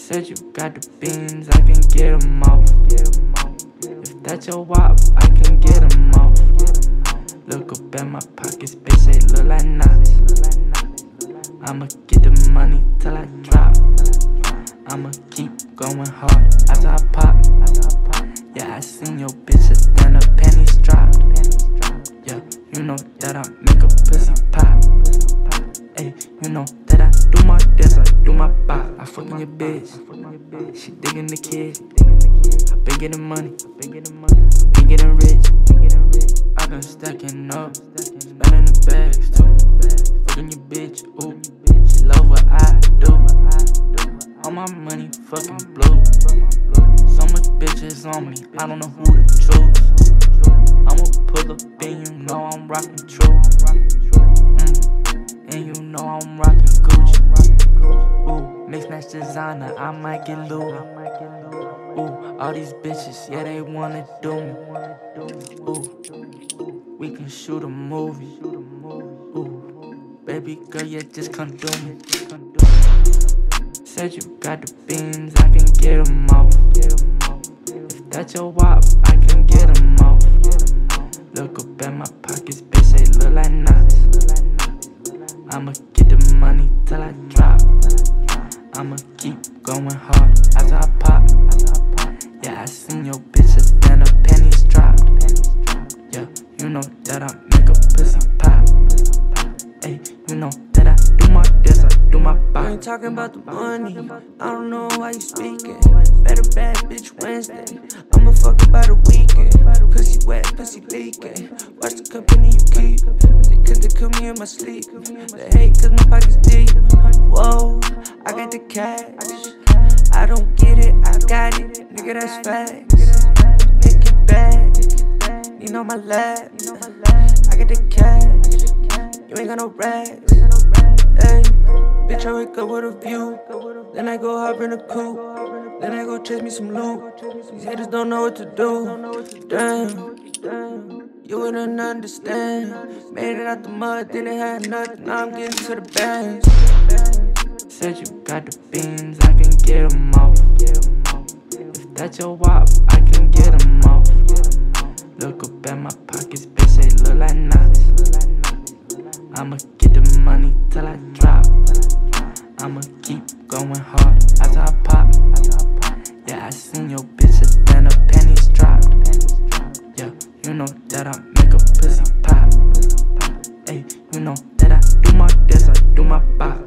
Said you got the beans, I can get them off. If that's your wop, I can get them off. Look up at my pockets, bitch, they look like knots. I'ma get the money till I drop. I'ma keep going hard after I pop. Yeah, I seen your bitches, then her panties dropped. Yeah, you know that I make a pussy pop. Ayy, you know that I do my dance, I do my bop. I fuckin' your bitch, she diggin' the kid. I been getting money, been getting rich. I been stacking up, spending the bags too. Fucking your bitch, ooh, she love what I do. All my money fucking blue. So much bitches on me, I don't know who to choose. I'ma pull up and you know I'm rockin' true. And you know I'm rockin' Gucci. Ooh, mixed match designer, I might get loose. Ooh, all these bitches, yeah, they wanna do me. Ooh, we can shoot a movie. Ooh, baby girl, yeah, just come do me. Said you got the beans, I can get them off. If that's your wop, I can get them off. Look up at my pockets, bitch, they look like knots. I'ma get the money till I drop. I'ma keep going hard after I pop. Yeah, I seen your bitches, then her panties dropped. Yeah, you know that I make a pussy pop. Ayy, you know that I do my dance, I do my bop. I ain't talking about the money, I don't know why you speaking. Better bad bitch Wednesday, I'ma fuck about a weekend. Pussy wet, pussy leaking. Watch the company you keep. Cause they kill me in my sleep. They hate cause my pocket's deep. Whoa, I got the cash. I don't get it, I got it. Nigga, that's facts. Make it bad. Need on my lap. I got the cash. You ain't got no racks. Hey, bitch, I wake up with a view. Then I go hop in a coupe. Then I go chase me some loot. These haters don't know what to do. Damn, you wouldn't understand. Made it out the mud, didn't have nothing. Now I'm getting to the bands. Said you got the beans, I can get them off. If that's your wop, I can get them off. Look up at my pockets, bitch, they look like knots. I'ma get the money till I drop. I'ma keep going hard after I pop. Yeah, I seen your bitches, then her panties dropped. Yeah, you know that I make a pussy pop. Ayy, you know that I do my dance, I do my bop.